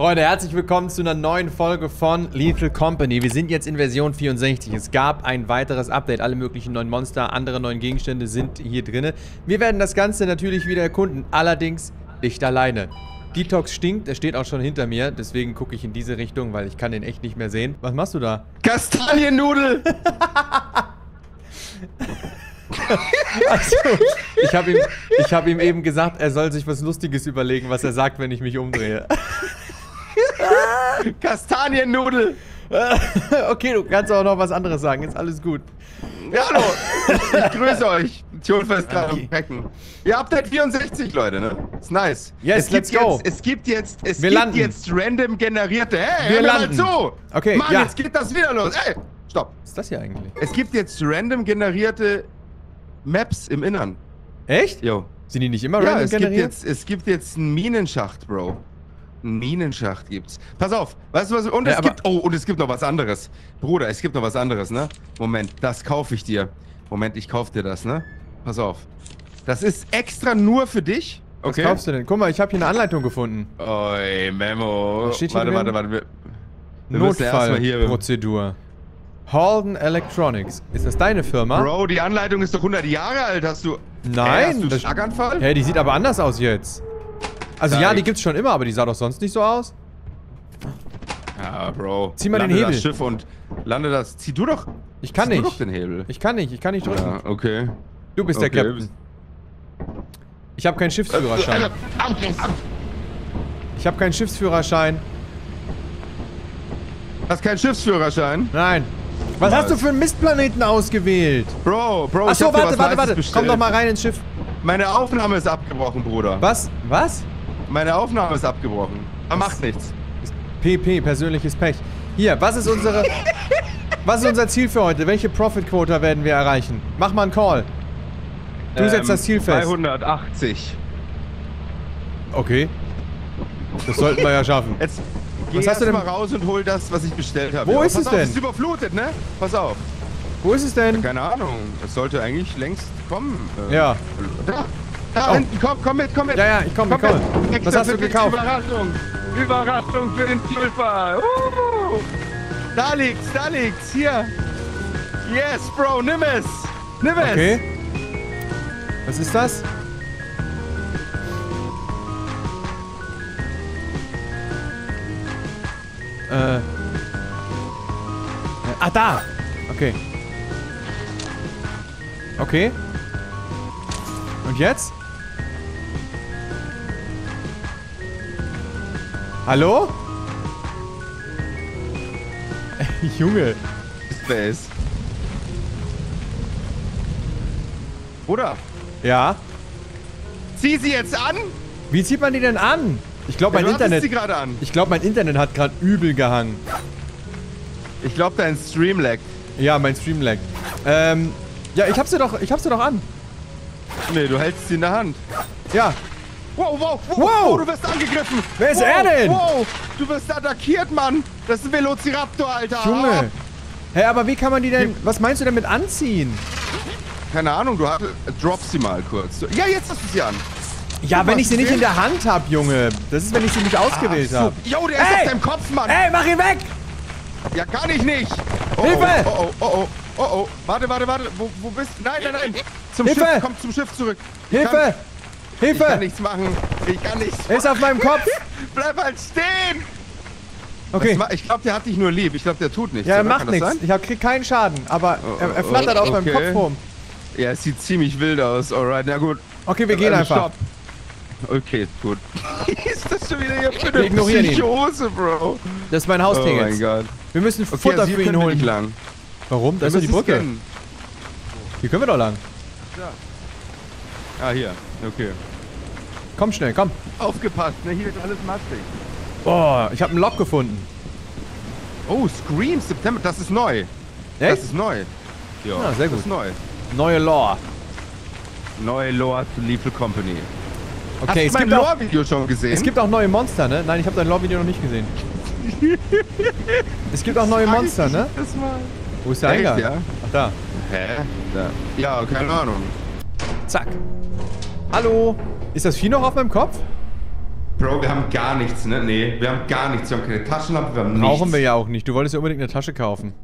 Freunde, herzlich willkommen zu einer neuen Folge von Lethal Company. Wir sind jetzt in Version 64. Es gab ein weiteres Update. Alle möglichen neuen Monster, andere neuen Gegenstände sind hier drin. Wir werden das Ganze natürlich wieder erkunden, allerdings nicht alleine. Detox stinkt, er steht auch schon hinter mir, deswegen gucke ich in diese Richtung, weil ich kann den echt nicht mehr sehen. Was machst du da? Kastaniennudel! Also, ich hab ihm eben gesagt, er soll sich was Lustiges überlegen, was er sagt, wenn ich mich umdrehe. Kastaniennudel! Okay, du kannst auch noch was anderes sagen, ist alles gut. Ja, hallo! Ich grüße euch. Tjonfest gerade am Becken. Ja, Update 64, Leute, ne? Ist nice. Yes, let's go. Es gibt jetzt random generierte. Hey, wir hör landen. mal zu! Okay, Mann, ja. jetzt geht das wieder los. Ey, stopp. Was ist das hier eigentlich? Es gibt jetzt random generierte Maps im Innern. Echt? Jo. Sind die nicht immer Ja, random generiert? es gibt jetzt einen Minenschacht, Bro. Einen Minenschacht gibt's. Pass auf, weißt du was? Und Ja, es gibt noch was anderes. Bruder, es gibt noch was anderes, ne? Moment, das kaufe ich dir. Moment, ich kaufe dir das, ne? Pass auf. Das ist extra nur für dich. Okay. Was kaufst du denn? Guck mal, ich habe hier eine Anleitung gefunden. Oi, Memo. Was steht hier drin? Warte. Wir müssen erst mal hier. Notfallprozedur. Halden Electronics. Ist das deine Firma? Bro, die Anleitung ist doch 100 Jahre alt. Hast du... Nein. Hast du das Schlaganfall? Hey, die sieht aber anders aus jetzt. Also ja, Zeig. die gibt's schon immer, aber die sah doch sonst nicht so aus. Ja, Bro. Zieh mal den Lande Hebel. das Schiff und lande das... Zieh du doch... Ich kann zieh nicht. du doch den Hebel. Ich kann nicht drücken. Ja, okay. Du bist der Okay. Captain. Ich habe keinen Schiffsführerschein. Ich habe keinen Schiffsführerschein. Hast keinen Schiffsführerschein? Nein. Was hast du für einen Mistplaneten ausgewählt? Bro, Achso, ich hab dir was warte. Nices bestellt. Komm doch mal rein ins Schiff. Meine Aufnahme ist abgebrochen, Bruder. Was? Was? Meine Aufnahme ist abgebrochen. Aber macht nichts. PP, persönliches Pech. Hier, was ist unser Ziel für heute? Welche Profit-Quota werden wir erreichen? Mach mal einen Call. Du setzt das Ziel fest. 280. Okay. Das sollten wir ja schaffen. Jetzt geh Was hast du erst denn- mal raus und hol das, was ich bestellt habe. Wo ist Pass es auf, denn? Es ist überflutet, ne? Pass auf. Wo ist es denn? Keine Ahnung. Es sollte eigentlich längst kommen. Ja. Da Oh. hinten, komm mit. Ja, ich komme. mit. Was hast du gekauft? Überraschung für den Tulpa. Da liegt's, hier. Yes, Bro, nimm es. Okay. Was ist das? Ah, da! Okay. Okay. Und jetzt? Hallo? Junge. Space. Bruder, Ja? zieh sie jetzt an. Wie zieht man die denn an? Ich glaube, mein Du hattest Internet... sie gerade an. Ich glaube, mein Internet hat gerade übel gehangen. Ich glaube, dein Stream laggt. Ja, mein Stream lag. Ja, ich hab sie doch an. Nee, du hältst sie in der Hand. Ja. Wow, du wirst angegriffen. Wer ist wow, er denn? Wow, du wirst attackiert, Mann. Das ist ein Velociraptor, Alter. Junge. Hä, aber wie kann man die denn... Was meinst du denn mit anziehen? Keine Ahnung, drop sie mal kurz. Ja, jetzt hast du sie an. Ja, Du wenn hast ich sie nicht gesehen? in der Hand hab, Junge. Das ist, wenn ich sie nicht ausgewählt so. habe. Jo, der ist Ey! auf deinem Kopf, Mann. Ey, mach ihn weg! Ja, kann ich nicht. Oh, Hilfe! Oh. Warte. Wo bist du? Nein. Zum Hilfe! Schiff, komm zum Schiff zurück. Hilfe! Ich kann Hilfe! nichts machen. Ich kann nichts Er ist auf meinem Kopf. Bleib halt stehen. Okay. Ich glaube, der hat dich nur lieb. Ich glaube, der tut nichts. Ja, er oder? macht Kann das nichts. sein? Ich krieg keinen Schaden, aber er flattert auf meinem okay. Kopf rum. Ja, es sieht ziemlich wild aus. Alright, na gut. Okay, wir gehen einfach. Stopp. Okay, gut. Ist das schon wieder hier für Wir eine ignorieren ihn. Psychose, Bro? Das ist mein Haustier Oh mein jetzt. Gott. Wir müssen Okay, Futter also hier für ihn können wir holen. nicht lang. Warum? Da ist doch die Wir müssen Brücke. scannen. Hier können wir doch lang. Ah, hier. Okay. Komm schnell, komm. Aufgepasst, ne? Hier ist alles matschig. Oh, ich habe ein Loch gefunden. Oh, Scream September. Das ist neu. Echt? Das ist neu. Ja, sehr Das gut. ist neu. Neue Lore. Neue Lore zu Lethal Company. Okay, Hast du mein Lore-Video schon gesehen? es gibt auch neue Monster, ne? Nein, ich habe dein Lore-Video noch nicht gesehen. Es gibt auch neue Monster, ne? Das mal. Wo ist der Echt, Eingang? ja? Ach, da. Hä? Da. Ja, keine Ahnung. Zack. Hallo. Ist das Vieh noch auf meinem Kopf? Bro, wir haben gar nichts, ne? Nee, wir haben gar nichts. Wir haben keine Taschenlampe, wir haben nichts. Brauchen wir ja auch nicht. Du wolltest ja unbedingt eine Tasche kaufen.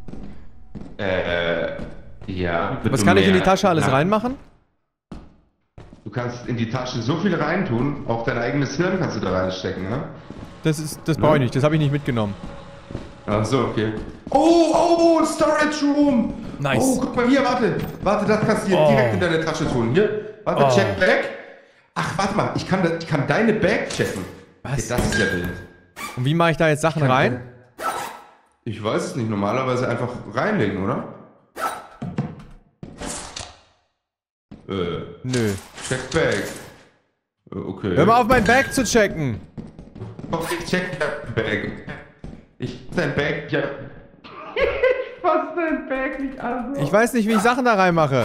Ja. Was kann ich in die Tasche alles reinmachen? Du kannst in die Tasche so viel reintun, auch dein eigenes Hirn kannst du da reinstecken, ne? Das brauche ich nicht, das habe ich nicht mitgenommen. Ach so, okay. Oh, Storage Room! Nice. Oh, guck mal hier, warte. Warte, das kannst du hier direkt in deine Tasche tun. Hier, warte, check Bag. Ach, warte mal, ich kann deine Bag checken. Was? Okay, das ist ja wild. Und wie mache ich da jetzt Sachen rein? Ich weiß es nicht, normalerweise einfach reinlegen, oder? Nö. Check Bag. Okay. Hör mal auf, mein Bag zu checken. Okay, check dein Bag. Ich dein Bag, ja. Ich fass dein Bag nicht an. Ich weiß nicht, wie ich Sachen da reinmache.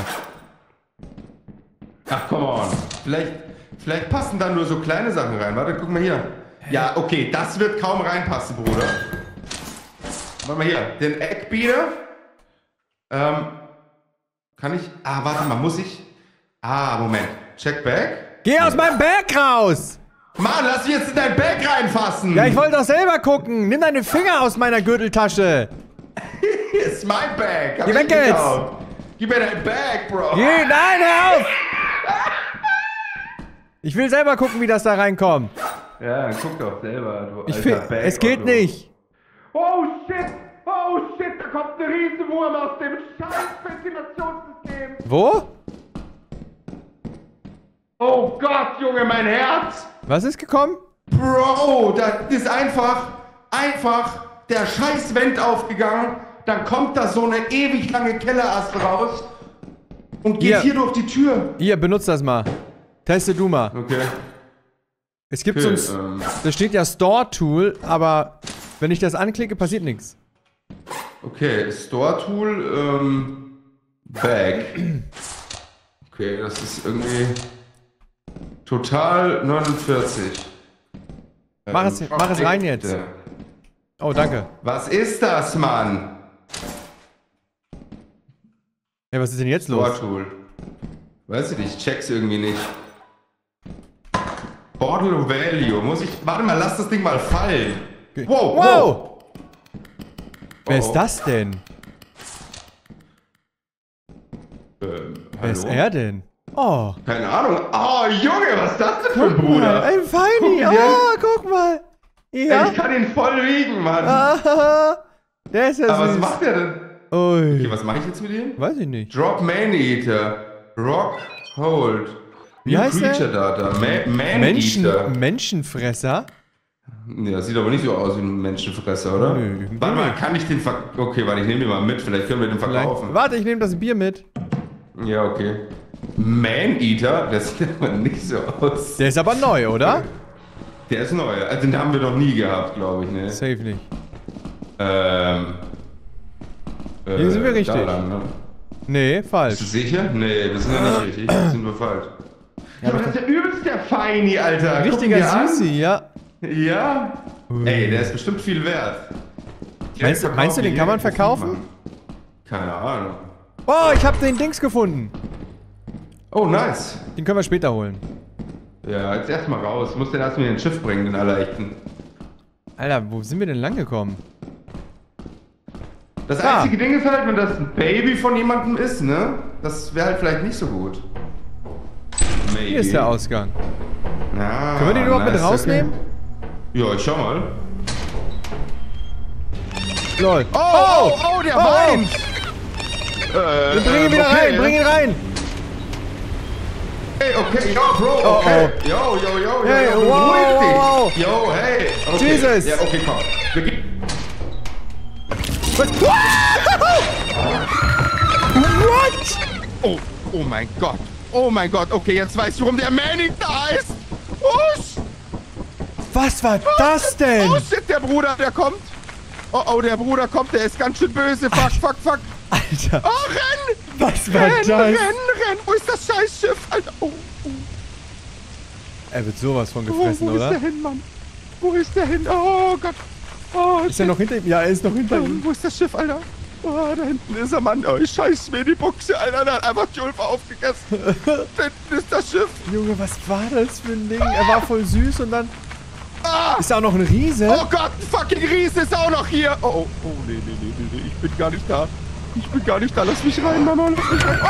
Ach, come on. Vielleicht passen da nur so kleine Sachen rein. Warte, guck mal hier. Ja, okay, das wird kaum reinpassen, Bruder. Warte mal hier. Den Eggbeater. Kann ich... Ah, warte mal, muss ich... Ah, Moment. Check Bag. Geh aus meinem Bag raus! Mann, lass mich jetzt in dein Bag reinfassen! Ja, ich wollte doch selber gucken. Nimm deine Finger aus meiner Gürteltasche. Ist mein Bag. Geh weg jetzt! Gib mir dein Bag, Bro. Nein, hör auf! Ich will selber gucken, wie das da reinkommt. Ja, guck doch selber, du alter Bag. Es geht nicht. Oh shit, da kommt ein Riesenwurm aus dem scheiß Ventilationssystem. Wo? Oh Gott, Junge, mein Herz. Was ist gekommen? Bro, da ist einfach der scheiß Vent aufgegangen. Dann kommt da so eine ewig lange Kellerast raus und geht hier durch die Tür. Hier, benutzt das mal. Teste du mal. Okay. Es gibt so ein... Da steht ja Store-Tool, aber wenn ich das anklicke, passiert nichts. Okay, Store-Tool, Bag. Okay, das ist irgendwie... Total 49. Mach es rein jetzt. Oh, danke. Was ist das, Mann? Ja, was ist denn jetzt los? Store-Tool. Weiß ich nicht, ich check's irgendwie nicht. Bottle Value. Muss ich... Warte mal, lass das Ding mal fallen. Okay. Wow! Wer ist das denn? Wer ist er denn? Oh. Keine Ahnung. Oh, Junge, was ist das denn für ein Bruder? Ein Feini. Oh, guck mal. Ja. Ey, ich kann ihn voll wiegen, Mann. Der ist ja süß. Aber was macht der denn? Ui. Okay, was mache ich jetzt mit ihm? Weiß ich nicht. Drop Man-Eater. Rock Hold. Wie heißt Creature der? Data. Man-Eater. Menschenfresser? Ja, sieht aber nicht so aus wie ein Menschenfresser, oder? Nö. Warte mal, kann ich den Okay, warte, ich nehme den mal mit. Vielleicht können wir den verkaufen. Warte, ich nehme das Bier mit. Ja, okay. Man-Eater? Das sieht aber nicht so aus. Der ist aber neu, oder? Der ist neu. Also den haben wir noch nie gehabt, glaube ich, ne? Safe nicht. Hier sind wir richtig. Da lang, ne? Nee, falsch. Bist du sicher? Nee, wir sind ja nicht richtig. Sind wir falsch. Ja, aber das ist der übelste Feini, Alter. Richtiger Süßi, ja. Ja. Ey, der ist bestimmt viel wert. Meinst du, den kann man verkaufen? Keine Ahnung. Oh, ich habe den Dings gefunden. Oh, nice. Den können wir später holen. Ja, jetzt erstmal raus. Ich muss den erstmal in den Schiff bringen, den Allerechten. Alter, wo sind wir denn lang gekommen? Das einzige Ding ist halt, wenn das ein Baby von jemandem ist, ne? Das wäre halt vielleicht nicht so gut. Maybe. Hier ist der Ausgang. Ja, können wir den überhaupt mit rausnehmen? Okay. Ja, ich schau mal. Lol. Oh, der weint! Bring ihn wieder rein, bring ihn rein! Hey, okay, yo, Bro, okay. Yo, hey, wow. Yo, hey. Okay. Jesus! Ja, okay, komm. Wir gehen. Was? What? Oh mein Gott. Oh mein Gott. Okay, jetzt weißt du, warum der Manning da ist. Oh, was war das denn? Oh shit, der Bruder, der kommt. Oh, der Bruder kommt, der ist ganz schön böse. Fuck. Alter. Oh, renn! Was war das? Renn! Wo ist das Scheißschiff, Alter? Oh. Er wird sowas von gefressen, oder? Wo ist der hin, Mann? Wo ist der hin? Oh Gott. Oh, ist er noch hinter ihm? Ja, er ist noch hinter ihm. Wo ist das Schiff, Alter? Oh, da hinten ist er, Mann. Oh, ich scheiß mir die Buchse, Alter. Der hat einfach die Ulfa aufgegessen. Da hinten ist das Schiff. Junge, was war das für ein Ding? Er war voll süß und dann... Ah! Ist da auch noch ein Riese? Oh Gott, ein fucking Riese ist auch noch hier. Oh, nee, ich bin gar nicht da. Ich bin gar nicht da. Lass mich rein, Mama. Lass mich rein.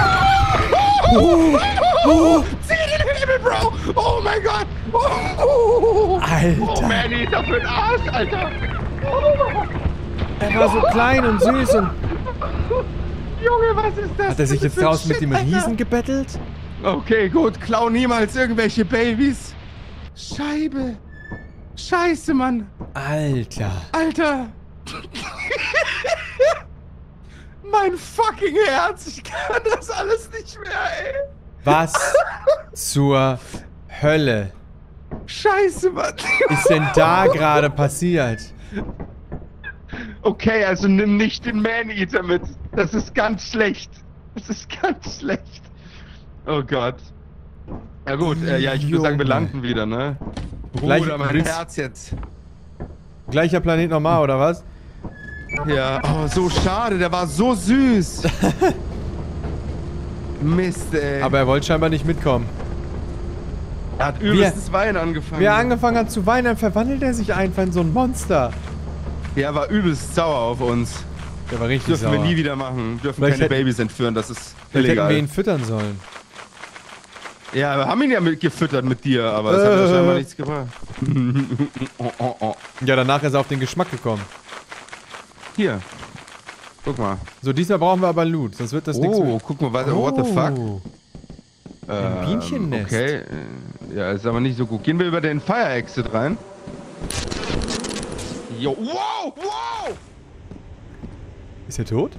Zieh den Himmel, Bro. Oh mein Gott. Alter. Oh, Manny, ist das für ein Arsch, Alter. Er war so klein und süß und... Junge, was ist das? Hat er sich jetzt draußen mit dem Riesen gebettelt? Okay, gut. Klau niemals irgendwelche Babys. Scheibe. Scheiße, Mann. Alter. Alter. Mein fucking Herz. Ich kann das alles nicht mehr, ey. Was zur Hölle Scheiße, Mann. ist denn da gerade passiert? Okay, also nimm nicht den Man-Eater mit. Das ist ganz schlecht. Das ist ganz schlecht. Oh Gott. Ja gut, ja, ich würde sagen, wir landen wieder, ne? Bruder, mein Herz jetzt. Gleicher Planet nochmal, oder was? Ja, oh, so schade, der war so süß. Mist, ey. Aber er wollte scheinbar nicht mitkommen. Er hat übelstes Weinen angefangen. Wie er angefangen hat zu weinen, dann verwandelt er sich einfach in so ein Monster. Ja, er war übelst sauer auf uns. Der war richtig Dürfen sauer. wir nie wieder machen. Dürfen Vielleicht keine Babys entführen, das ist Vielleicht hätten illegal. wir ihn füttern sollen. Ja, wir haben ihn ja gefüttert mit dir, aber das hat ja scheinbar nichts gebracht. Ja, danach ist er auf den Geschmack gekommen. Hier. Guck mal. So, diesmal brauchen wir aber Loot, sonst wird das nichts mehr. Oh, guck mal, what the fuck? Ein Bienchennest. Okay. Ja, ist aber nicht so gut. Gehen wir über den Fire Exit rein. Jo. Wow! Wow! Ist er tot?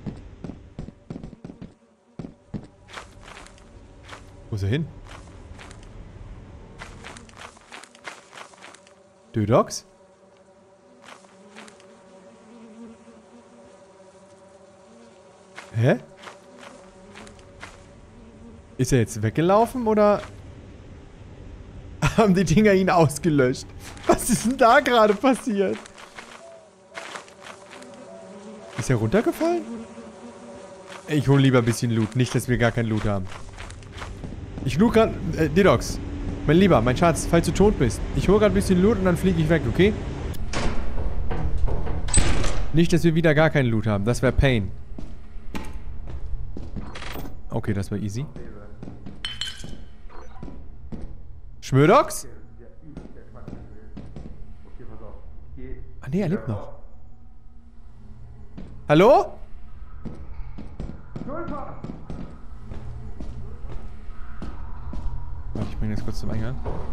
Wo ist er hin? Dödox? Hä? Ist er jetzt weggelaufen oder haben die Dinger ihn ausgelöscht? Was ist denn da gerade passiert? Ist er runtergefallen? Ich hole lieber ein bisschen Loot, nicht, dass wir gar kein Loot haben. Ich loot gerade... Dödox, mein Lieber, mein Schatz, falls du tot bist. Ich hole gerade ein bisschen Loot und dann fliege ich weg, okay? Nicht, dass wir wieder gar keinen Loot haben. Das wäre Pain. Okay, das war easy. Schmödox? Ah ne, er lebt noch. Hallo? Warte, ich bringe das kurz zum Eingang.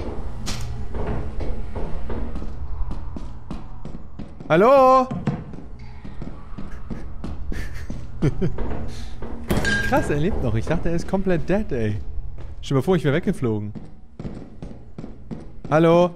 Hallo? Krass, er lebt noch. Ich dachte, er ist komplett dead, ey. Stell dir mal vor, ich wäre weggeflogen. Hallo?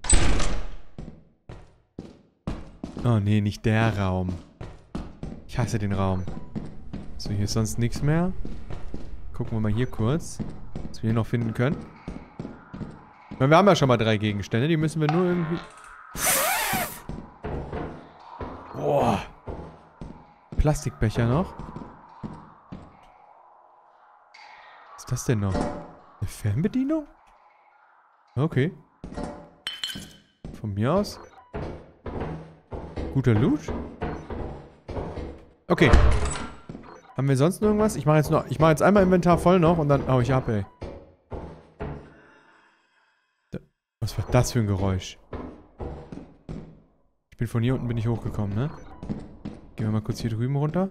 Oh nee, nicht der Raum. Ich hasse den Raum. So, hier ist sonst nichts mehr. Gucken wir mal hier kurz, was wir hier noch finden können. Ich meine, wir haben ja schon mal 3 Gegenstände, die müssen wir nur irgendwie... Boah. Plastikbecher noch. Was ist das denn noch? Eine Fernbedienung? Okay. Von mir aus. Guter Loot. Okay. Haben wir sonst noch irgendwas? Ich mache jetzt einmal Inventar voll noch und dann hau ich ab, ey. Was war das für ein Geräusch? Ich bin von hier unten hochgekommen, ne? Gehen wir mal kurz hier drüben runter.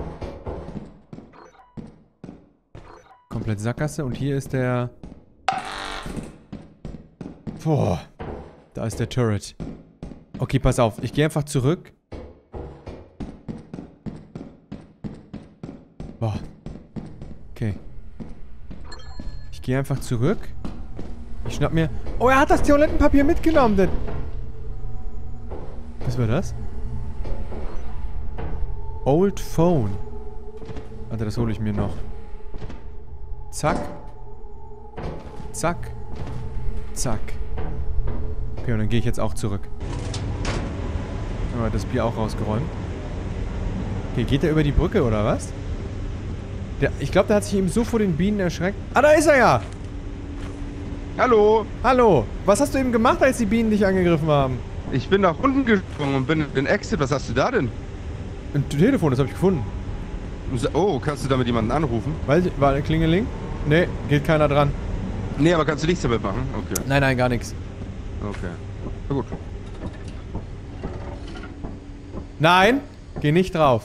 Komplett Sackgasse und hier ist der... Boah. Da ist der Turret. Okay, pass auf. Ich gehe einfach zurück. Boah. Okay. Ich gehe einfach zurück. Ich schnapp mir... Oh, er hat das Toilettenpapier mitgenommen, denn... Was war das? Old Phone. Warte, das hole ich mir noch. Zack. Zack. Zack. Okay, und dann gehe ich jetzt auch zurück. Aber das Bier auch rausgeräumt. Okay, geht der über die Brücke, oder was? Ich glaube, der hat sich eben so vor den Bienen erschreckt. Ah, da ist er ja! Hallo. Hallo. Was hast du eben gemacht, als die Bienen dich angegriffen haben? Ich bin nach unten gesprungen und bin in den Exit. Was hast du da denn? Ein Telefon, das habe ich gefunden. Oh, kannst du damit jemanden anrufen? War eine Klingeling? Nee, geht keiner dran. Nee, aber kannst du nichts damit machen? Okay. Nein, gar nichts. Okay. Na gut. Nein, geh nicht drauf.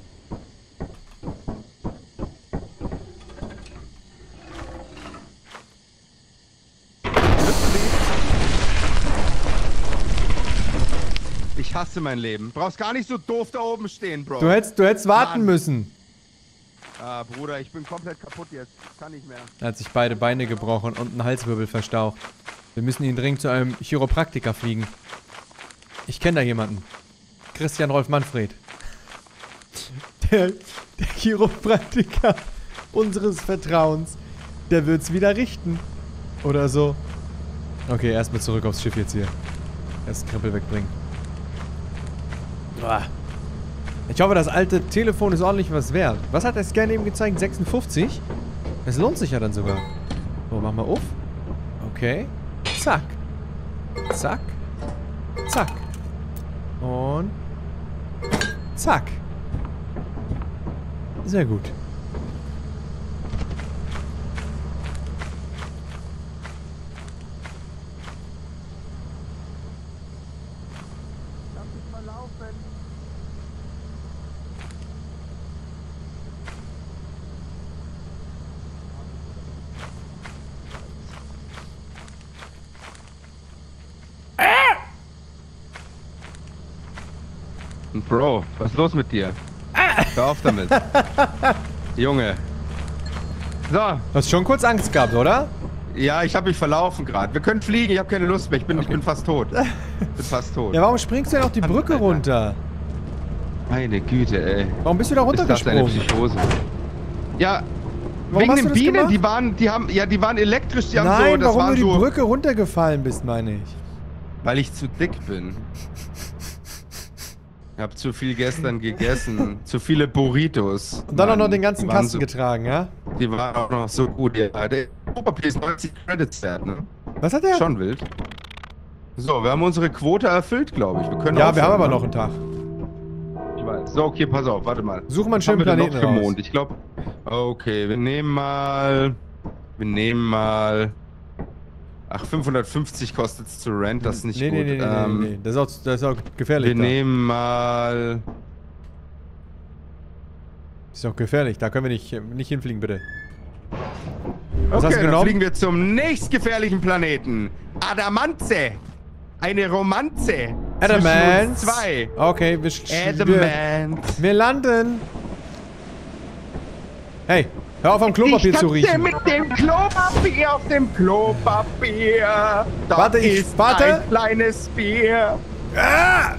Ich hasse mein Leben. Brauchst gar nicht so doof da oben stehen, Bro. Du hättest warten müssen. Ah, Bruder, ich bin komplett kaputt jetzt. Kann nicht mehr. Er hat sich beide Beine gebrochen und einen Halswirbel verstaucht. Wir müssen ihn dringend zu einem Chiropraktiker fliegen. Ich kenne da jemanden. Christian Rolf Manfred. Der Chiropraktiker unseres Vertrauens. Der wird's wieder richten. Oder so. Okay, erstmal zurück aufs Schiff jetzt hier. Erst Krempel wegbringen. Uah. Ich hoffe, das alte Telefon ist ordentlich was wert. Was hat der Scan eben gezeigt? 56? Das lohnt sich ja dann sogar. So, mach mal auf. Okay. Zack. Zack. Zack. Und zack. Sehr gut. Bro, was ist los mit dir? Hör auf damit. Junge. So. Du hast schon kurz Angst gehabt, oder? Ja, ich habe mich verlaufen gerade. Wir können fliegen, ich habe keine Lust mehr. Ich bin fast tot. Ich bin fast tot. Ja, warum springst du denn auf die Brücke runter? Meine Güte, ey. Warum bist du da runtergesprungen? Ist das eine Psychose? Ja, warum wegen hast den du das Bienen, gemacht? die waren elektrisch, die haben Nein, so, das warum war du die so, Brücke runtergefallen bist, meine ich. weil ich zu dick bin. Ich hab zu viel gestern gegessen. Zu viele Burritos. Und dann auch Mann, noch den ganzen die waren Kasten getragen, ja? Die waren auch noch so gut, ja. Der Klopapier ist 90 Credits wert, ne? Was hat der? Schon wild. So, wir haben unsere Quote erfüllt, glaube ich. Wir können Ja, aufhören, wir haben aber ne? noch einen Tag. Ich weiß. So, okay, pass auf, warte mal. Such mal einen schönen Was haben wir denn Planeten noch für raus. Mond? Ich glaube. Okay, wir nehmen mal. Ach, 550 kostet es zu Rent, das ist nicht gut. Nee. Das ist auch gefährlich. Wir nehmen mal. Das ist auch gefährlich, da können wir nicht hinfliegen, bitte. Was Okay, hast du dann genommen? fliegen wir zum nächstgefährlichen Planeten. Adamantze. Eine Romanze. Adamant. 2. Okay, Adamant. wir landen. Hey, hör auf am Klopapier zu Ich tanze riechen. mit dem Klopapier auf dem Klopapier. Da Warte, ist warte. ein kleines Bier. Ah!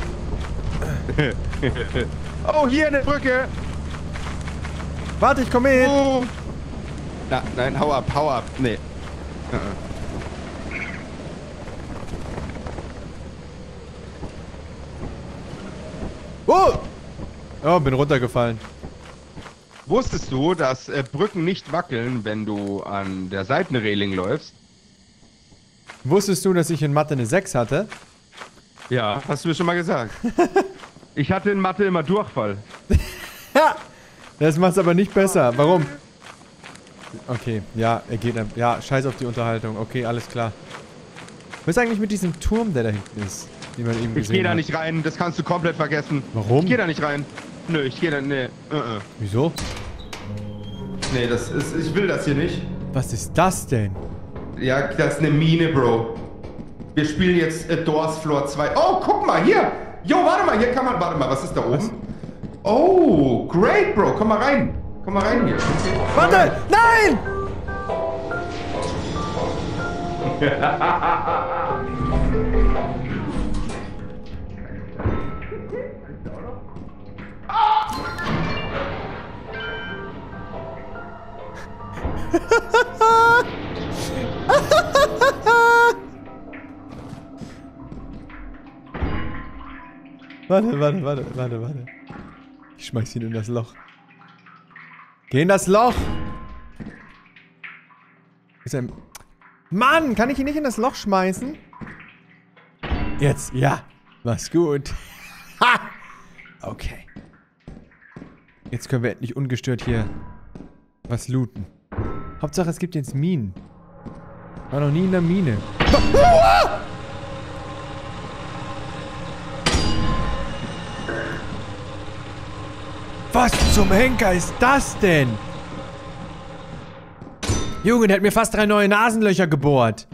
Oh, hier eine Brücke. Warte, ich komme mit. Oh. Na, nein, hau ab. Nee. Oh, bin runtergefallen. Wusstest du, dass Brücken nicht wackeln, wenn du an der Seitenreling läufst? Wusstest du, dass ich in Mathe eine 6 hatte? Ja, hast du mir schon mal gesagt. Ich hatte in Mathe immer Durchfall. Ja! Das macht's aber nicht besser. Warum? Okay, ja, er geht. Ja, scheiß auf die Unterhaltung. Okay, alles klar. Was ist eigentlich mit diesem Turm, der da hinten ist? Den man eben gesehen Ich gehe da hat? nicht rein, das kannst du komplett vergessen. Warum? Ich gehe da nicht rein. Nö, ich gehe da. Nee. Wieso? Nee, das ist. Ich will das hier nicht. Was ist das denn? Ja, das ist eine Mine, Bro. Wir spielen jetzt Doors Floor 2. Oh, guck mal, hier! Jo, warte mal, hier kann man. Warte mal, was ist da oben? Was? Oh, great, Bro. Komm mal rein. Komm mal rein hier. Warte! Nein! Warte. Ich schmeiß ihn in das Loch. Geh in das Loch! Ist ein... Mann, kann ich ihn nicht in das Loch schmeißen? Jetzt, ja. Mach's gut. Ha! Okay. Jetzt können wir endlich ungestört hier was looten. Hauptsache, es gibt jetzt Minen. War noch nie in der Mine. Was zum Henker ist das denn? Junge, der hat mir fast 3 neue Nasenlöcher gebohrt.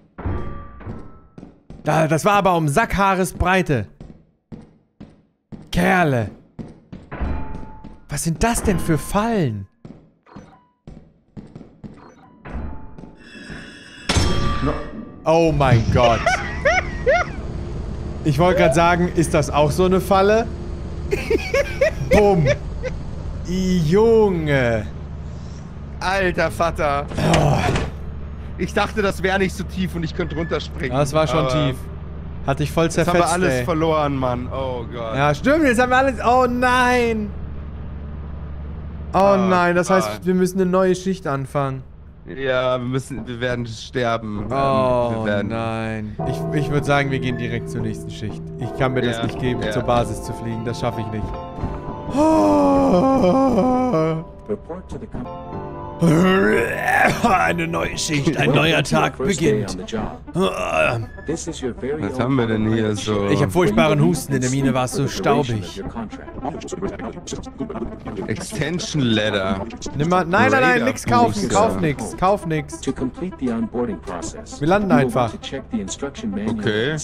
Das war aber um Sackhaaresbreite. Kerle. Was sind das denn für Fallen? Oh mein Gott. Ich wollte gerade sagen, ist das auch so eine Falle? Bumm. Junge. Alter Vater. Oh. Ich dachte, das wäre nicht so tief und ich könnte runterspringen. Das war schon tief. Hatte ich voll zerfetzt, jetzt haben wir alles ey. verloren, Mann. Oh Gott. Ja, stimmt, jetzt haben wir alles... Oh nein. Oh nein, das heißt, wir müssen eine neue Schicht anfangen. Ja, wir werden sterben. Oh nein. Ich würde sagen, wir gehen direkt zur nächsten Schicht. Ich kann mir das nicht geben, zur Basis zu fliegen. Das schaffe ich nicht. Oh. Eine neue Schicht, ein neuer Tag beginnt. Was haben wir denn hier so? Ich habe furchtbaren Husten, in der Mine war es so staubig. Extension Ladder. Nimm mal, nein, nix kaufen, kauf nix. Wir landen einfach. Okay.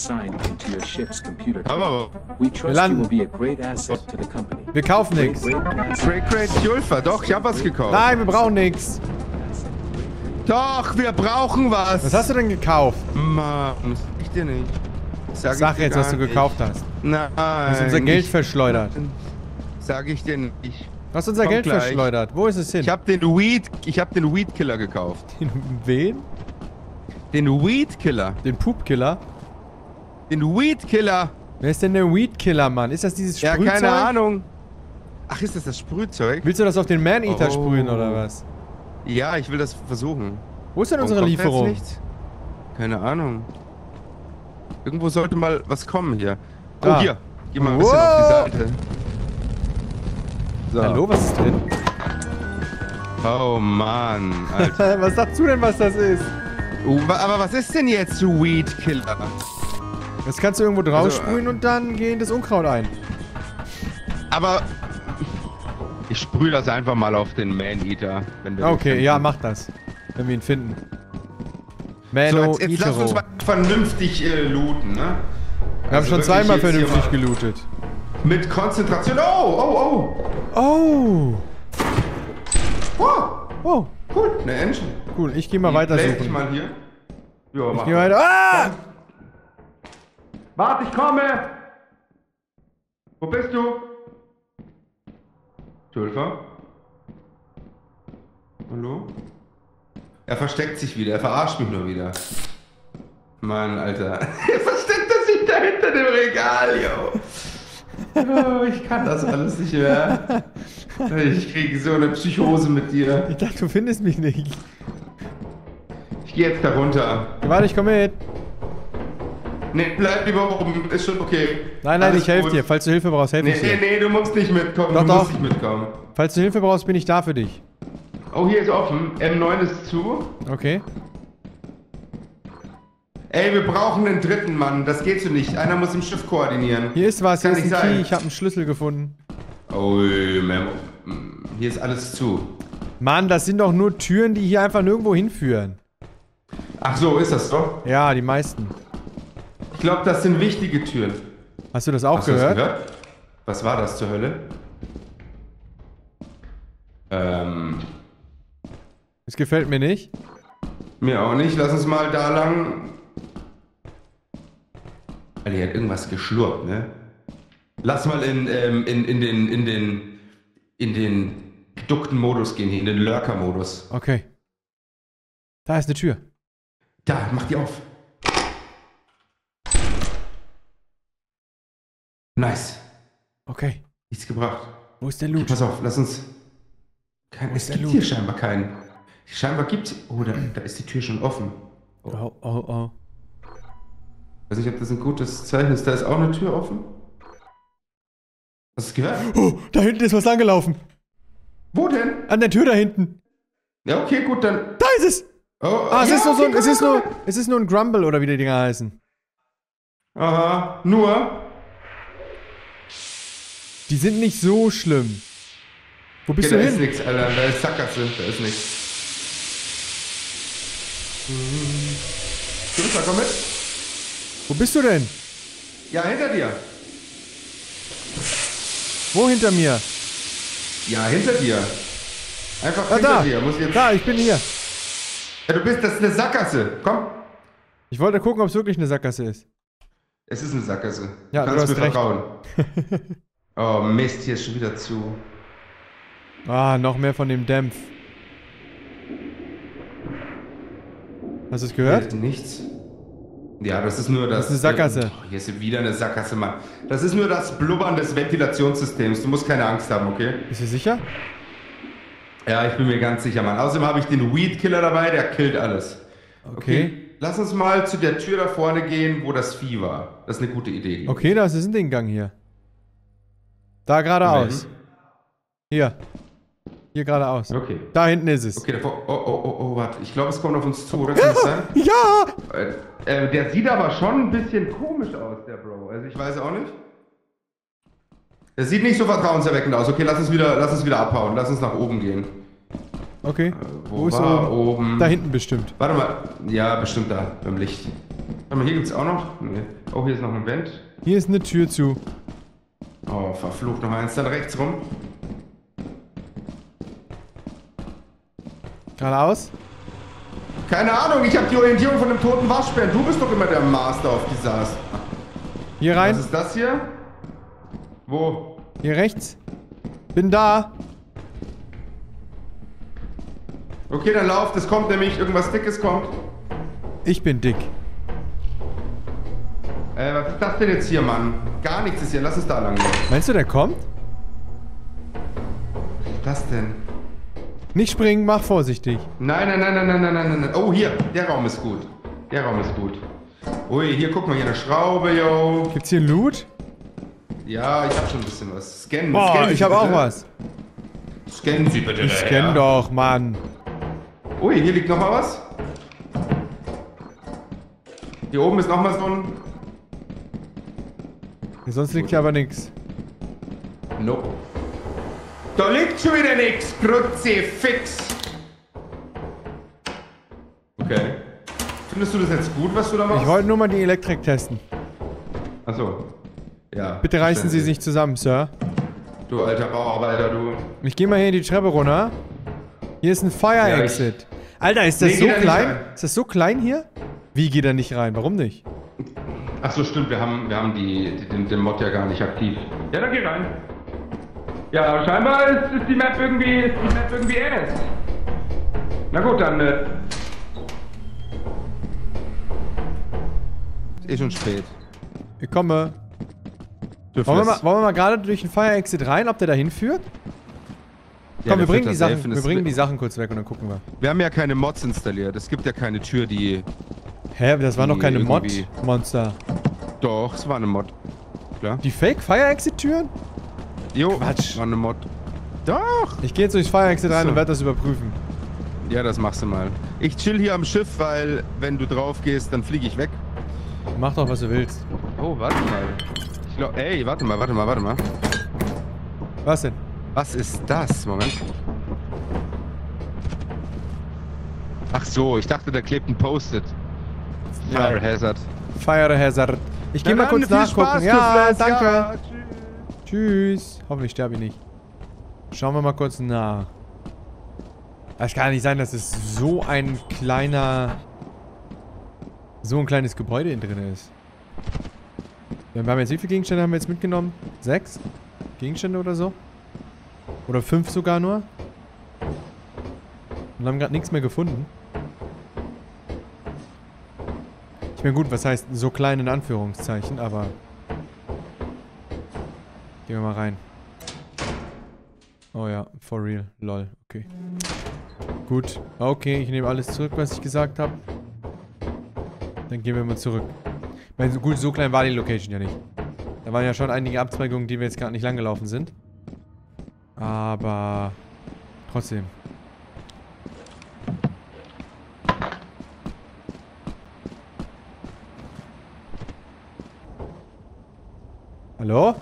Aber wir landen. Wir kaufen nix. Great Julfa, doch, ich hab was gekauft. Nein, wir brauchen nix. Doch, wir brauchen was. Was hast du denn gekauft? Mann, das sag ich dir nicht. Sag jetzt, was du gekauft hast. Nein. Du hast unser Geld verschleudert. Sag ich dir nicht. Du hast unser Geld verschleudert. Wo ist es hin? Ich hab den Weed Killer gekauft. Wen? Den Weed Killer. Den Poop Killer? Den Weed Killer. Wer ist denn der Weed Killer, Mann? Ist das dieses Sprühzeug? Ja, keine Ahnung. Ach, ist das Sprühzeug? Willst du das auf den Man-Eater sprühen, oder was? Ja, ich will das versuchen. Wo ist denn unsere Lieferung? Keine Ahnung. Irgendwo sollte mal was kommen hier. Oh, Da. hier. Geh mal ein bisschen auf die Seite. So. Hallo, was ist drin? Oh Mann, Alter. Was sagst du denn, was das ist? Aber was ist denn jetzt Weed Killer? Das kannst du irgendwo drauf sprühen und dann geh in das Unkraut ein. Aber ich sprühe das einfach mal auf den Man-Eater. Okay, ja, mach das. Wenn wir ihn finden. Mano, so, jetzt lass uns mal vernünftig looten, ne? Wir haben schon zweimal vernünftig gelootet. Mit Konzentration. Oh! Oh! Oh! Cool, eine Engine. Cool, ich geh mal weiter suchen. Ich mal hier. Jo, ich geh weiter. Ah! Warte, ich komme! Wo bist du? Tulfa? Hallo? Er versteckt sich wieder, er verarscht mich nur wieder. Mann, Alter. Er versteckt sich da hinter dem Regal, yo. Oh, ich kann das alles nicht mehr. Ich kriege so eine Psychose mit dir. Ich dachte, du findest mich nicht. Ich gehe jetzt da runter. Warte, ich komme mit. Nee, bleib lieber oben, ist schon okay. Nein, ich helfe dir. Falls du Hilfe brauchst, helfe ich dir. Nee, du musst nicht mitkommen. Doch, du musst nicht mitkommen. Falls du Hilfe brauchst, bin ich da für dich. Oh, hier ist offen. M9 ist zu. Okay. Ey, wir brauchen einen dritten Mann. Das geht so nicht. Einer muss im Schiff koordinieren. Hier ist was, hier ist ein sein. Key. Ich habe einen Schlüssel gefunden. Oh, Memo. Hier ist alles zu. Mann, das sind doch nur Türen, die hier einfach nirgendwo hinführen. Ach so, ist das doch? Ja, die meisten. Ich glaube, das sind wichtige Türen. Hast du das auch gehört? Was war das zur Hölle? Es gefällt mir nicht. Mir auch nicht. Lass uns mal da lang. Alter, die hat irgendwas geschlurpt, ne? Lass mal in den geduckten Modus gehen, hier in den Lurker-Modus. Okay. Da ist eine Tür. Da, mach die auf. Nice. Okay. Nichts gebracht. Wo ist der Loot? Okay, pass auf, lass uns. Es gibt hier scheinbar keinen. Scheinbar gibt. Oh, da ist die Tür schon offen. Oh, oh, oh. Weiß nicht, ob das ein gutes Zeichen ist. Da ist auch eine Tür offen. Hast du es gehört? Oh, da hinten ist was angelaufen. Wo denn? An der Tür da hinten. Ja, okay, gut, dann... Da ist es. Oh, Ah, es ja, ist nur so okay, es ist nur ein Grumble oder wie die Dinger heißen. Aha, nur... Die sind nicht so schlimm. Wo bist Okay, du da hin? ist nichts, Alter. Da ist Sackgasse. Da ist nichts. Kürzler, komm mit. Wo bist du denn? Ja, hinter dir. Wo hinter mir? Ja, hinter dir. Einfach Ah, hinter da. dir. Muss jetzt... Da, ich bin hier. Ja, das ist eine Sackgasse. Komm. Ich wollte gucken, ob es wirklich eine Sackgasse ist. Es ist eine Sackgasse. Ja, du du kannst hast mir recht. vertrauen. Oh Mist, hier ist schon wieder zu. Ah, noch mehr von dem Dämpf. Hast du es gehört? Nichts. Ja, das ist nur das... Das ist eine Sackgasse. Hier ist wieder eine Sackgasse, Mann. Das ist nur das Blubbern des Ventilationssystems. Du musst keine Angst haben, okay? Bist du sicher? Ja, ich bin mir ganz sicher, Mann. Außerdem habe ich den Weed-Killer dabei, der killt alles. Okay. Lass uns mal zu der Tür da vorne gehen, wo das Vieh war. Das ist eine gute Idee. Okay, da ist ein Ding hier. Da geradeaus. Hier. Hier geradeaus. Okay. Da hinten ist es. Okay, davor... Oh, warte. Ich glaube, es kommt auf uns zu, oder? Kann das sein? Ja! Der sieht aber schon ein bisschen komisch aus, der Bro. Also ich weiß auch nicht. Der sieht nicht so vertrauenserweckend aus. Okay, lass uns wieder abhauen. Lass uns nach oben gehen. Okay. Wo ist oben? Da hinten bestimmt. Warte mal. Ja, bestimmt da, beim Licht. Warte mal, hier gibt's auch noch. Nee. Oh, hier ist noch ein Vent. Hier ist eine Tür zu. Oh, verflucht, noch eins. Dann rechts rum. Geradeaus. Keine Ahnung, ich habe die Orientierung von dem toten Waschbären. Du bist doch immer der Master auf Disaster. Hier rein. Was ist das hier? Wo? Hier rechts. Bin da. Okay, dann lauf. Das kommt nämlich. Irgendwas Dickes kommt. Ich bin dick. Was ist das denn jetzt hier, Mann? Gar nichts ist hier. Lass uns da lang gehen. Meinst du, der kommt? Was ist das denn? Nicht springen, mach vorsichtig. Nein. Oh, hier. Der Raum ist gut. Der Raum ist gut. Ui, hier, guck mal, hier eine Schraube, yo. Gibt's hier Loot? Ja, ich hab schon ein bisschen was. Scannen. Oh, Scannen ich Sie hab auch bitte. was. Scannen Sie bitte. Ich scann doch, Mann. Ui, hier liegt noch mal was. Hier oben ist noch mal so ein... Sonst liegt hier aber nichts. Nope. Da liegt schon wieder nix. Kruzifix. Okay. Findest du das jetzt gut, was du da machst? Ich wollte nur mal die Elektrik testen. Achso. Ja. Bitte reißen Sie sich zusammen, Sir. Du alter Bauarbeiter, du. Ich gehe mal hier die Treppe runter. Hier ist ein Fire Ja, Exit. Alter, ist das Nee, so geht da nicht klein? rein. Ist das so klein hier? Wie geht er nicht rein? Warum nicht? Achso, stimmt, wir haben den Mod ja gar nicht aktiv. Ja, dann geh rein. Ja, aber scheinbar ist die Map irgendwie ass. Na gut, dann Ist eh schon spät. Ich komme. Wollen wir mal gerade durch den Fire Exit rein, ob der da hinführt? Komm, wir bringen die Sachen kurz weg und dann gucken wir. Wir haben ja keine Mods installiert. Es gibt ja keine Tür, die... Hä, das waren doch keine irgendwie- Mod-Monster. Doch, es war eine Mod. Klar. Die Fake Fire Exit Türen? Jo, Quatsch. war eine Mod. Doch! Ich gehe jetzt durchs Fire Exit rein So. und werde das überprüfen. Ja, das machst du mal. Ich chill hier am Schiff, weil wenn du drauf gehst, dann fliege ich weg. Mach doch, was du willst. Oh, warte mal. Ich glaub, ey, warte mal. Was denn? Was ist das? Moment. Ach so, ich dachte, da klebt ein Post-it. Ja. Fire Hazard. Fire Hazard. Ich gehe mal kurz nachgucken. Ja, danke. Tschüss. Hoffentlich sterbe ich nicht. Schauen wir mal kurz nach. Es kann nicht sein, dass es so ein kleines Gebäude innen drin ist. Wir haben jetzt, wie viele Gegenstände haben wir jetzt mitgenommen? 6 Gegenstände oder so? Oder 5 sogar nur? Und haben gerade nichts mehr gefunden. Ich meine, gut, was heißt so klein in Anführungszeichen, aber... Gehen wir mal rein. Oh ja, for real. Lol, okay. Gut. Okay, ich nehme alles zurück, was ich gesagt habe. Dann gehen wir mal zurück. Ich meine, gut, so klein war die Location ja nicht. Da waren ja schon einige Abzweigungen, die wir jetzt gerade nicht lang gelaufen sind. Aber trotzdem. Hallo?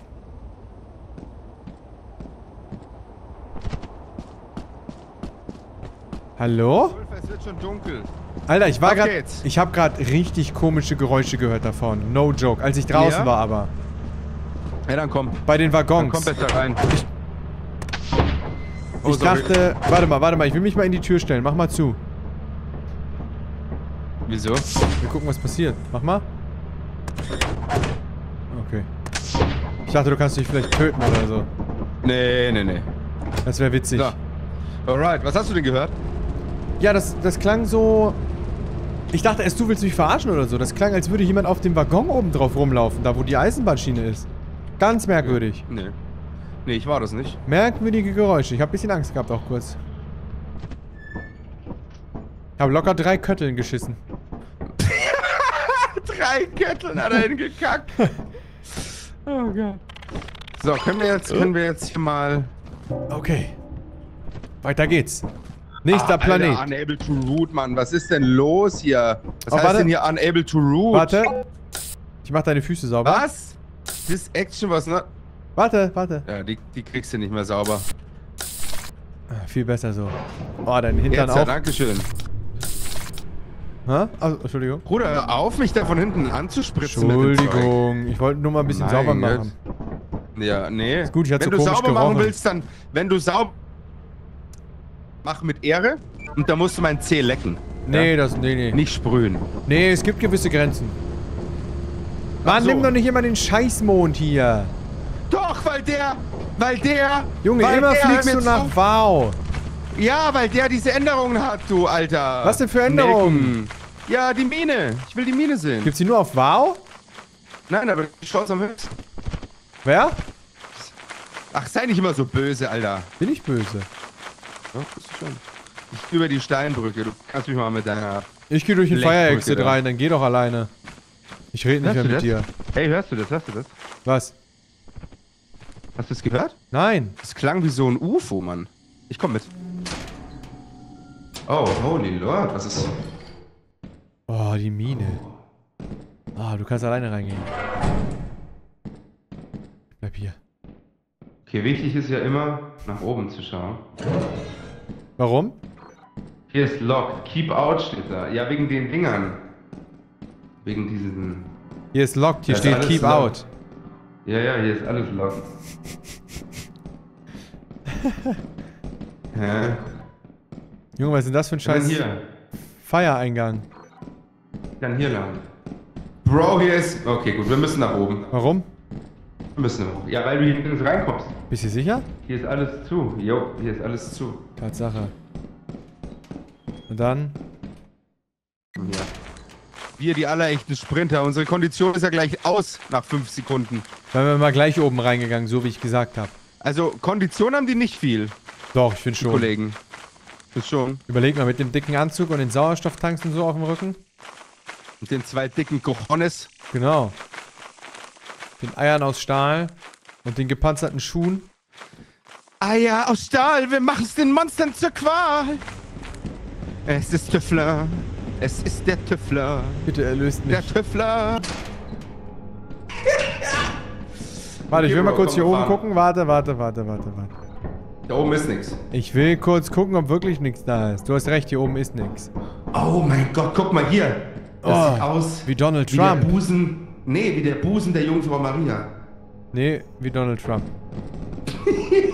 Hallo? Es wird schon dunkel. Alter, ich war Auf gerade. geht's. Ich habe gerade richtig komische Geräusche gehört davon. No joke. Als ich draußen Ja? war, aber. Ja, dann komm. Bei den Dann Waggons. komm besser rein. Ich dachte. Warte mal. Ich will mich mal in die Tür stellen. Mach mal zu. Wieso? Wir gucken, was passiert. Mach mal. Okay. Ich dachte, du kannst dich vielleicht töten oder so. Nee. Das wäre witzig. So. Alright, was hast du denn gehört? Ja, das klang so... Ich dachte erst, du willst mich verarschen oder so. Das klang, als würde jemand auf dem Waggon oben drauf rumlaufen, da wo die Eisenbahnschiene ist. Ganz merkwürdig. Nee. Nee, ich war das nicht. Merkwürdige Geräusche. Ich habe ein bisschen Angst gehabt auch kurz. Ich habe locker 3 Kötteln geschissen. 3 Ketteln hat er hingekackt. Oh Gott. So, können wir jetzt hier mal... Okay. Weiter geht's. Nächster Planet. Alter, unable to root, Mann. Was ist denn los hier? Was heißt warte. denn hier unable to root? Warte. Ich mach deine Füße sauber. Was? This action was not... Warte. Ja, die kriegst du nicht mehr sauber. Ah, viel besser so. Oh, dein Hintern Jetzt, ja, auch. dankeschön. Hä? Also, Entschuldigung. Bruder, hör auf, mich da von hinten anzuspritzen mit dem Zeug. Entschuldigung. Ich wollte nur mal ein bisschen Mein sauber Gott. machen. Ja, nee. Ist gut, ich hatte Wenn so du komisch sauber machen gerochen. willst, dann... Wenn du sauber... Mach mit Ehre. Und da musst du meinen Zeh lecken. Nee, Ja? nee. Nicht sprühen. Nee, es gibt gewisse Grenzen. Mann, so. nimm doch nicht immer den Scheißmond hier. Doch, weil der... Junge, weil immer der fliegst du mit nach so- Wow. Ja, weil der diese Änderungen hat, du Alter. Was denn für Änderungen? Nelken. Ja, die Mine. Ich will die Mine sehen. Gibt's die nur auf Wow? Nein, aber die Chance am höchsten. Wer? Ach, sei nicht immer so böse, Alter. Bin ich böse. Ja, bist du schon. Ich über die Steinbrücke. Du kannst mich mal mit deiner... Ich gehe durch den Leckbrücke Fire Exit da. rein, dann geh doch alleine. Ich rede nicht mehr mit dir. Hey, hörst du das? Was? Hast du es gehört? Nein. Das klang wie so ein UFO, Mann. Ich komm mit. Oh, holy Lord, was ist... Oh, die Mine. Ah, du kannst alleine reingehen. Bleib hier. Okay, wichtig ist ja immer, nach oben zu schauen. Warum? Hier ist locked. Keep out steht da. Ja, wegen den Dingern. Wegen diesen... Hier ist locked, hier Das ist steht alles Keep locked. Out. Ja, hier ist alles locked. Hä? Junge, was ist denn das für ein Dann scheiß hier. Fire-Eingang? Dann hier lang. Bro, hier ist... Okay, gut, wir müssen nach oben. Warum? Wir müssen nach oben. Ja, weil du hier nirgends reinkommst. Bist du sicher? Hier ist alles zu. Jo, hier ist alles zu. Tatsache. Und dann? Ja. Wir, die allerechten Sprinter. Unsere Kondition ist ja gleich aus nach 5 Sekunden. Dann wären wir mal gleich oben reingegangen, so wie ich gesagt habe. Also, Kondition haben die nicht viel, Doch, ich finde die schon. Kollegen. Das schon. Überleg mal, mit dem dicken Anzug und den Sauerstofftanks und so auf dem Rücken. Mit den 2 dicken Cojones. Genau. Den Eiern aus Stahl und den gepanzerten Schuhen. Eier aus Stahl, wir machen's den Monstern zur Qual. Es ist Tüffler. Es ist der Tüffler. Bitte erlöst mich. Der Tüffler. Warte, ich will mal Bro, kurz hier komm, oben fahren. gucken. Warte. Da oben ist nichts. Ich will kurz gucken, ob wirklich nichts da ist. Du hast recht, hier oben ist nichts. Oh mein Gott, guck mal hier. Das Oh, sieht aus wie Donald wie der Trump. Busen... Nee, wie der Busen der Jungfrau Maria. Nee, wie Donald Trump. Okay,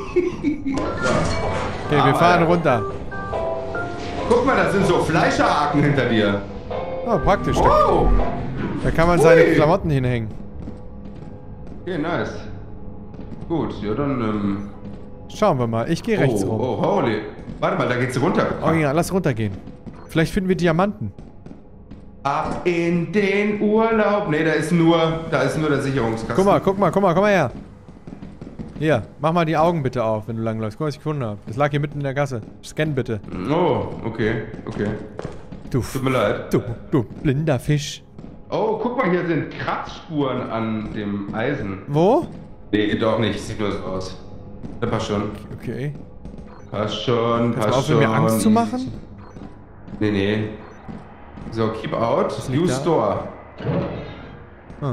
wir fahren runter. Guck mal, da sind so Fleischerhaken hinter dir. Oh, praktisch. Wow. Da kann man seine Ui. Klamotten hinhängen. Okay, nice. Gut, ja dann, Schauen wir mal. Ich gehe rechts rum. Oh, holy. Warte mal, da geht's runter. Oh ja, lass runtergehen. Vielleicht finden wir Diamanten. Ab in den Urlaub. Nee, da ist nur der Sicherungskasten. Guck mal her. Hier, mach mal die Augen bitte auf, wenn du langläufst. Guck mal, was ich gefunden habe. Das lag hier mitten in der Gasse. Scan bitte. Oh, okay. Du, Tut mir leid. du blinder Fisch. Oh, guck mal, hier sind Kratzspuren an dem Eisen. Wo? Nee, doch nicht. Sieht nur so aus. Das passt schon. Okay. Passt schon, Kannst du passt aufhören, schon. mir Angst zu machen? Nee, nee. So, keep out. liegt Use da? store. Ah.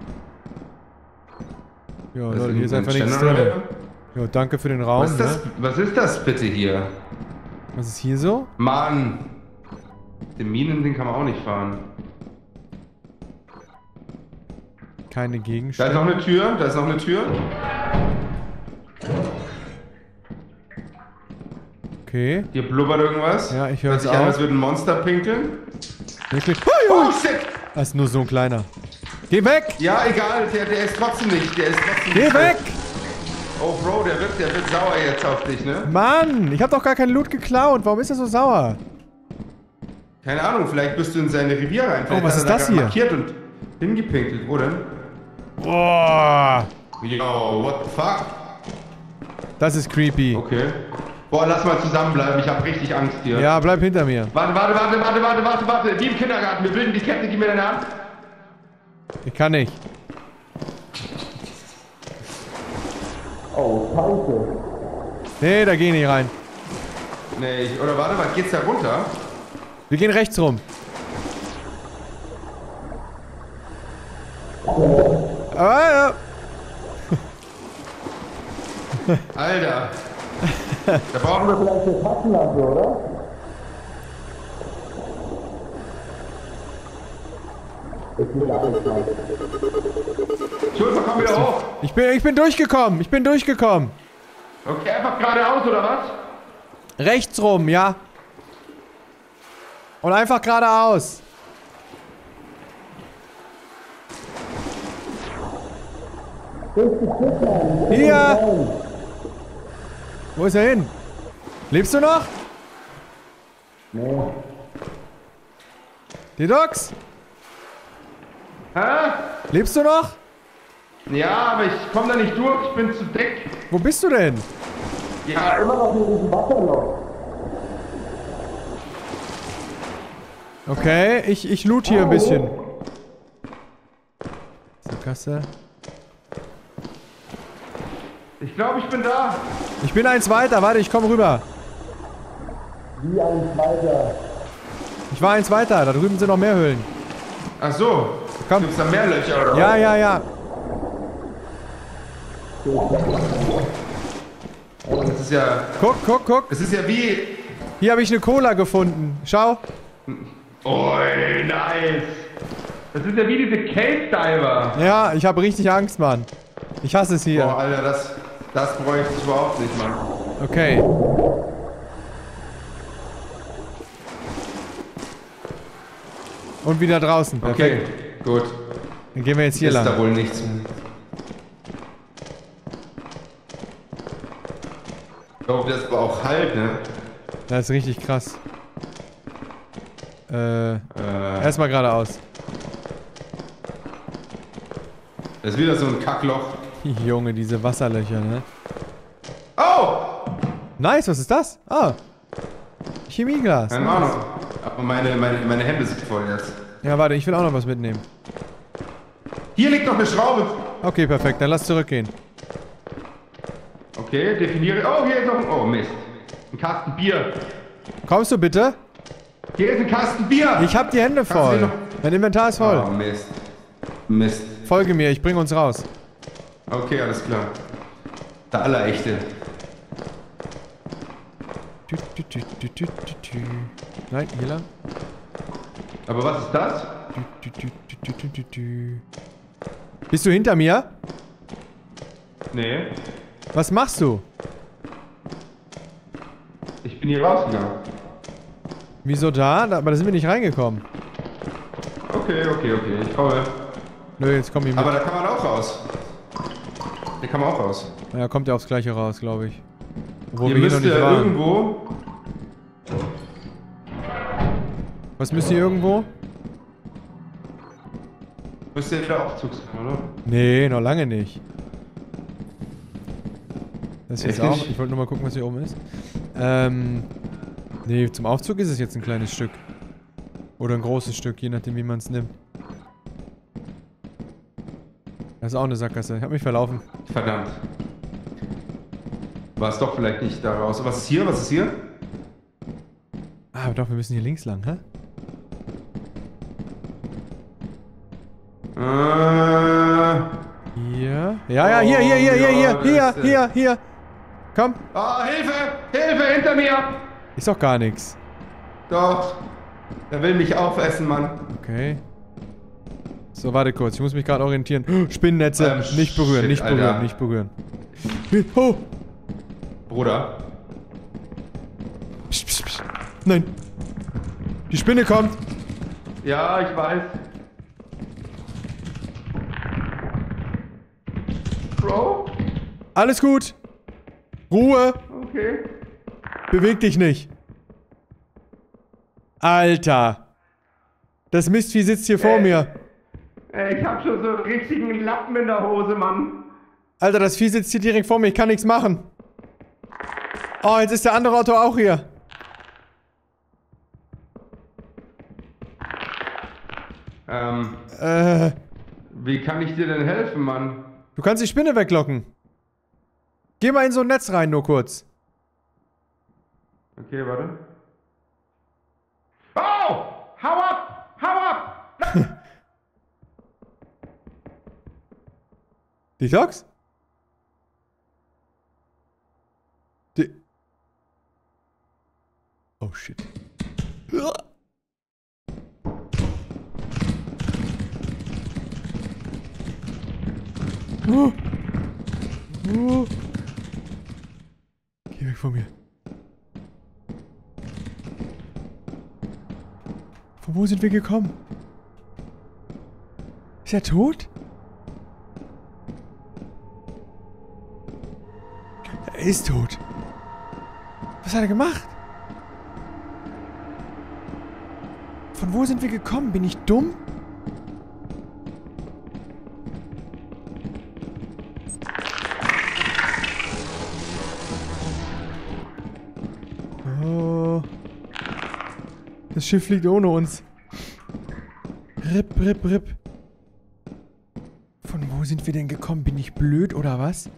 Ja, Das Leute, hier ist ein einfach nichts Generator. drin. Ja, danke für den Raum, Was ist das? ne? Was ist das bitte hier? Was ist hier so? Mann. Den Minending kann man auch nicht fahren. Keine Da ist Gegenstände. noch eine Tür. Da ist noch eine Tür. Okay. Hier blubbert irgendwas. Ja, ich höre Hört es sich an, als auch. würde ein Monster pinkeln. Wirklich? Oh shit! Das ist nur so ein kleiner. Geh weg! Ja, egal. Der ist trotzdem nicht. Der ist trotzdem Geh nicht. weg! Oh Bro, der wird sauer jetzt auf dich, ne? Mann, ich hab doch gar keinen Loot geklaut. Warum ist er so sauer? Keine Ahnung, vielleicht bist du in seine Revier rein. Oh, was ist Vielleicht hat er das da hier? markiert und hingepinkelt. Wo denn? Boah, Yo, what the fuck? das ist creepy. Okay. Boah, lass mal zusammenbleiben. Ich hab richtig Angst hier. Ja, bleib hinter mir. Warte. Wie im Kindergarten. Wir bilden die Kette, gib mir deine Hand. Ich kann nicht. Oh, Scheiße. Nee, da geh ich nicht rein. Nee, oder warte mal, geht's da runter? Wir gehen rechts rum. Ah, ja. Alter. Da brauchen wir vielleicht eine Taschenlampe, oder? Schulter, komm wieder hoch. Ich bin durchgekommen. Ich bin durchgekommen. Okay, einfach geradeaus, oder was? Rechts rum, ja. Und einfach geradeaus. Hier. Wo ist er hin? Lebst du noch? Nee. Die Docs? Hä? Lebst du noch? Ja, aber ich komm da nicht durch, ich bin zu dick. Wo bist du denn? Ja, immer noch in diesem Wasserloch. Okay, ich loot hier ein bisschen. Sackgasse. Ich glaube, ich bin da. Ich bin eins weiter, warte, ich komme rüber. Wie eins weiter? Ich war eins weiter, da drüben sind noch mehr Höhlen. Ach so. Komm. Gibt's da mehr Löcher, oder? Ja, ja, ja. Oh, das ist ja... Guck. Das ist ja wie... Hier habe ich eine Cola gefunden. Schau. Oh, nice. Das ist ja wie diese Cave Diver. Ja, ich habe richtig Angst, Mann. Ich hasse es hier. Boah, Alter, das bräuchte ich überhaupt nicht, Mann. Okay. Und wieder draußen. Okay, Perfekt. gut. Dann gehen wir jetzt hier Ist lang. da wohl nichts. Oh, das ist aber auch Halt, ne? Das ist richtig krass. Erstmal geradeaus. Das ist wieder so ein Kackloch. Junge, diese Wasserlöcher, ne? Oh! Nice, was ist das? Ah. Chemieglas. Keine Ahnung. Aber meine Hände sind voll jetzt. Ja, warte, ich will auch noch was mitnehmen. Hier liegt noch eine Schraube. Okay, perfekt, dann lass zurückgehen. Okay, definiere. Oh, hier ist noch ein... Oh, Mist. Ein Kasten Bier. Kommst du bitte? Hier ist ein Kasten Bier. Ich hab die Hände Kannst du voll. den noch- Mein Inventar ist voll. Oh, Mist. Mist. Folge mir, ich bring uns raus. Okay, alles klar. Der Allerechte. Nein, hier lang. Aber was ist das? Bist du hinter mir? Nee. Was machst du? Ich bin hier rausgegangen. Wieso da? Aber da sind wir nicht reingekommen. Okay, ich komme. Nö, jetzt komm ich mit. Aber da kann man auch raus. Da kann man auch raus. Ja, kommt ja aufs Gleiche raus, glaube ich. Obwohl Hier wir hier noch müsste nicht waren. irgendwo... Was müsst ihr irgendwo? Müsste ja wieder Aufzug sein, oder? Nee, noch lange nicht. Das ist jetzt Echt auch. nicht? Ich wollte nur mal gucken, was hier oben ist. Nee, zum Aufzug ist es jetzt ein kleines Stück. Oder ein großes Stück, je nachdem wie man es nimmt. Das ist auch eine Sackgasse. Ich hab mich verlaufen. Verdammt. War es doch vielleicht nicht daraus. Was ist hier? Was ist hier? Ah, doch, wir müssen hier links lang, hä? Hier. Ja, hier. Komm. Oh, Hilfe! Hilfe, hinter mir! Ist doch gar nichts. Doch. Er will mich aufessen, Mann. Okay. So, warte kurz. Ich muss mich gerade orientieren. Spinnennetze. Nicht berühren, shit, nicht berühren, Alter. nicht berühren. Oh. Bruder. Psst, psst, psst. Nein. Die Spinne kommt. Ja, ich weiß. Bro? Alles gut. Ruhe. Okay. Beweg dich nicht. Alter. Das Mistvieh sitzt hier vor mir. Ich hab schon so einen richtigen Lappen in der Hose, Mann. Alter, das Vieh sitzt hier direkt vor mir. Ich kann nichts machen. Oh, jetzt ist der andere Otto auch hier. Wie kann ich dir denn helfen, Mann? Du kannst die Spinne weglocken. Geh mal in so ein Netz rein, nur kurz. Okay, warte. Oh! Hau ab! Hau ab! Detox? Oh shit. Geh weg von mir. Von wo sind wir gekommen? Ist er tot? Er ist tot. Was hat er gemacht? Von wo sind wir gekommen? Bin ich dumm? Oh. Das Schiff fliegt ohne uns. Rip, rip, rip. Von wo sind wir denn gekommen? Bin ich blöd oder was?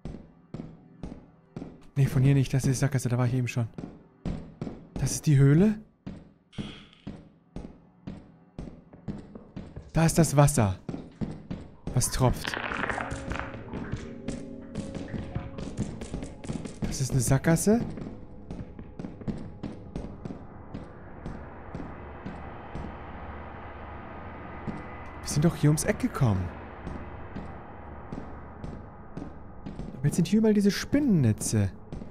Nee, von hier nicht. Das ist Sackgasse. Da war ich eben schon. Das ist die Höhle? Da ist das Wasser. Was tropft. Das ist eine Sackgasse. Wir sind doch hier ums Eck gekommen. Aber jetzt sind hier überall diese Spinnennetze.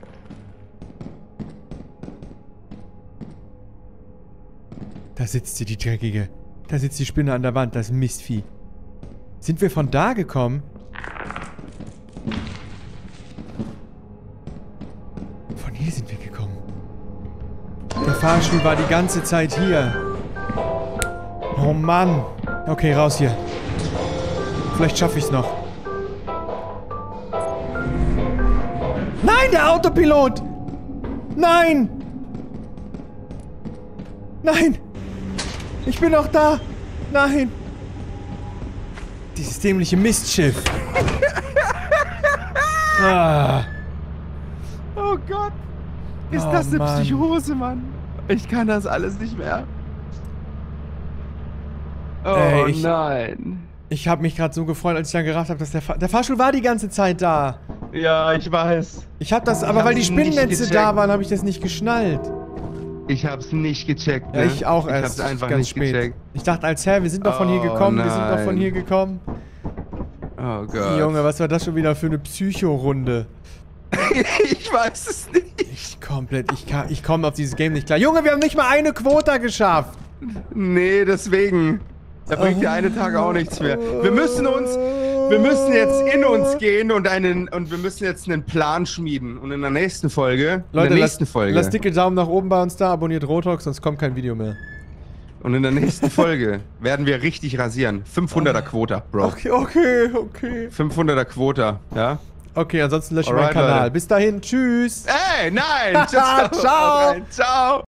Da sitzt sie, die Dreckige. Da sitzt die Spinne an der Wand, das Mistvieh. Sind wir von da gekommen? Von hier sind wir gekommen. Der Fahrstuhl war die ganze Zeit hier. Oh Mann. Okay, raus hier. Vielleicht schaffe ich es noch. Nein, der Autopilot! Nein! Nein! Ich bin noch da! Nein! Dieses dämliche Mistschiff. Ah. Oh Gott. Ist Oh, das eine Mann. Psychose, Mann? Ich kann das alles nicht mehr. Oh Ey, nein. Ich habe mich gerade so gefreut, als ich dann gerafft habe, dass der Fahrstuhl war die ganze Zeit da. Ja, ich weiß. Ich habe das, aber weil die hab's nicht Spinnennetze gecheckt. da waren, habe ich das nicht geschnallt. Ich hab's nicht gecheckt, Ja, ne? ich auch Ich erst hab's einfach ganz nicht spät. gecheckt. Ich dachte als wir sind doch von hier Oh, gekommen, wir sind doch von nein. hier gekommen. Oh Gott. Junge, was war das schon wieder für eine Psycho-Runde? Ich weiß es nicht. Ich komme auf dieses Game nicht klar. Junge, wir haben nicht mal eine Quota geschafft. Nee, deswegen. Da bringt der eine Tag auch nichts mehr. Wir müssen jetzt in uns gehen und wir müssen jetzt einen Plan schmieden. Und in der nächsten Folge, Leute, lasst dicke Daumen nach oben bei uns da, abonniert Rotox, sonst kommt kein Video mehr. Und in der nächsten Folge werden wir richtig rasieren. 500er Quota, Bro. Okay. 500er Quota, ja? Okay, ansonsten löschen wir Alright, meinen Kanal. Leute. Bis dahin, tschüss. Ey, nein! Ciao! Ciao. Ciao!